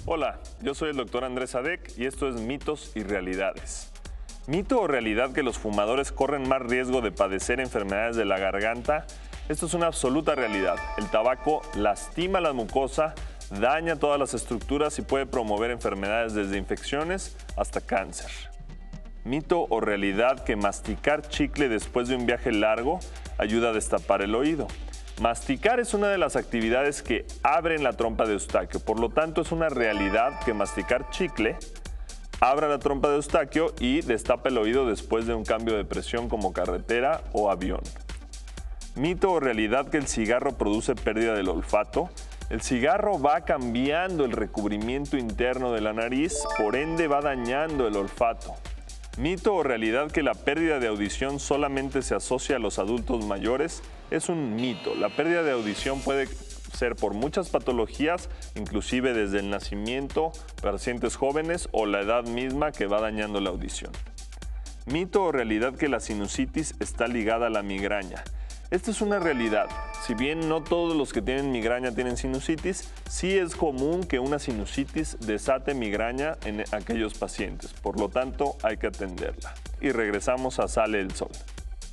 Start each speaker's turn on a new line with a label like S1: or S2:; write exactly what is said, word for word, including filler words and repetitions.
S1: Hola, yo soy el doctor Andrés Adek y esto es Mitos y Realidades. ¿Mito o realidad que los fumadores corren más riesgo de padecer enfermedades de la garganta? Esto es una absoluta realidad. El tabaco lastima la mucosa, daña todas las estructuras y puede promover enfermedades desde infecciones hasta cáncer. ¿Mito o realidad que masticar chicle después de un viaje largo ayuda a destapar el oído? Masticar es una de las actividades que abren la trompa de Eustaquio, por lo tanto es una realidad que masticar chicle abra la trompa de Eustaquio y destapa el oído después de un cambio de presión como carretera o avión. ¿Mito o realidad que el cigarro produce pérdida del olfato? El cigarro va cambiando el recubrimiento interno de la nariz, por ende va dañando el olfato. ¿Mito o realidad que la pérdida de audición solamente se asocia a los adultos mayores? Es un mito. La pérdida de audición puede ser por muchas patologías, inclusive desde el nacimiento, pacientes jóvenes o la edad misma que va dañando la audición. ¿Mito o realidad que la sinusitis está ligada a la migraña? Esta es una realidad. Si bien no todos los que tienen migraña tienen sinusitis, sí es común que una sinusitis desate migraña en aquellos pacientes. Por lo tanto, hay que atenderla. Y regresamos a Sale el Sol.